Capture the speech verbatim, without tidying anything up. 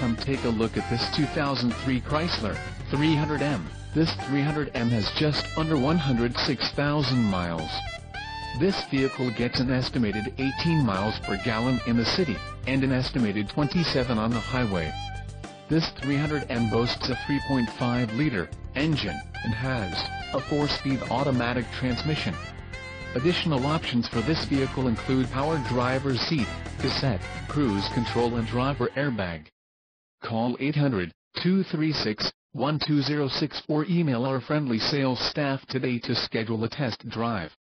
come take a look at this two thousand three Chrysler three hundred M. This three hundred M has just under one hundred six thousand miles. This vehicle gets an estimated eighteen miles per gallon in the city, and an estimated twenty-seven on the highway. This three hundred M boasts a three point five liter engine, and has a four-speed automatic transmission. Additional options for this vehicle include power driver's seat, cassette, cruise control and driver airbag. Call eight hundred, two three six, one two zero six or email our friendly sales staff today to schedule a test drive.